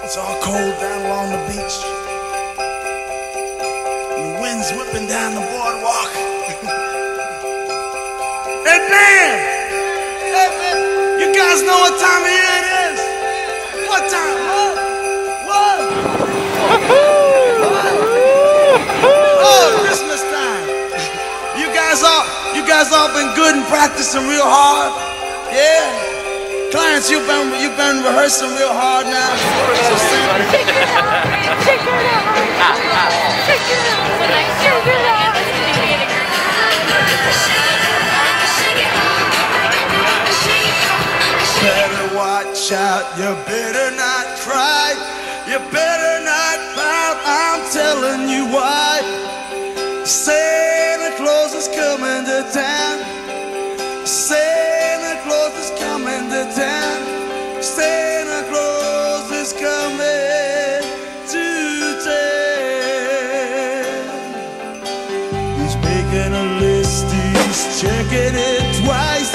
It's all cold down along the beach. And the wind's whipping down the boardwalk. Hey, man! Hey, man! You guys know what time of year it is? What time? What? Oh, Christmas time. You guys all been good and practicing real hard? Yeah? Clients, you've been rehearsing real hard now. So Check it out, man. Check it out. Check it out. Check it out. Better watch out. You better not cry. You better not pout. I'm telling you why. Santa Claus is coming to town. Santa Claus is coming to town. Santa Claus is coming to town. He's making a list, he's checking it twice.